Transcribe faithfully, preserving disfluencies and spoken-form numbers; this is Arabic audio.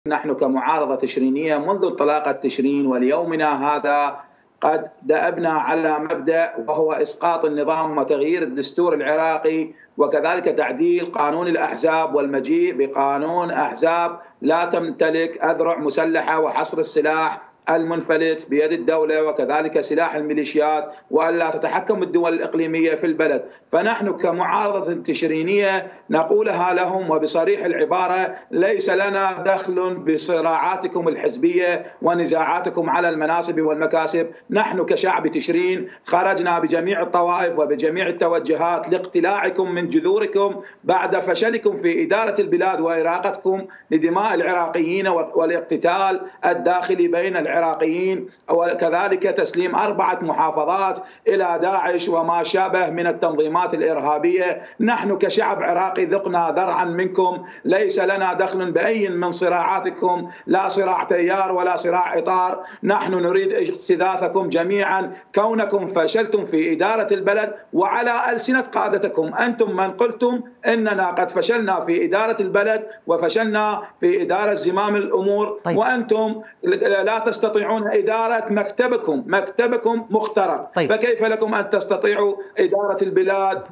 نحن كمعارضة تشرينية منذ انطلاق التشرين وليومنا هذا قد دأبنا على مبدأ وهو إسقاط النظام وتغيير الدستور العراقي، وكذلك تعديل قانون الأحزاب والمجيء بقانون أحزاب لا تمتلك أذرع مسلحة وحصر السلاح المنفلت بيد الدولة وكذلك سلاح الميليشيات، وألا تتحكم الدول الإقليمية في البلد. فنحن كمعارضة تشرينية نقولها لهم وبصريح العبارة: ليس لنا دخل بصراعاتكم الحزبية ونزاعاتكم على المناصب والمكاسب. نحن كشعب تشرين خرجنا بجميع الطوائف وبجميع التوجهات لاقتلاعكم من جذوركم بعد فشلكم في إدارة البلاد وإراقتكم لدماء العراقيين والاقتتال الداخلي بين العراقيين، وكذلك تسليم أربعة محافظات إلى داعش وما شابه من التنظيمات الإرهابية. نحن كشعب عراقي ذقنا ذرعا منكم، ليس لنا دخل بأي من صراعاتكم، لا صراع تيار ولا صراع إطار. نحن نريد اجتثاثكم جميعا كونكم فشلتم في إدارة البلد، وعلى ألسنة قادتكم أنتم من قلتم إننا قد فشلنا في إدارة البلد وفشلنا في إدارة زمام الأمور. طيب. وأنتم لا تستطيعون إدارة مكتبكم، مكتبكم مخترق. طيب. فكيف لكم أن تستطيعوا إدارة البلاد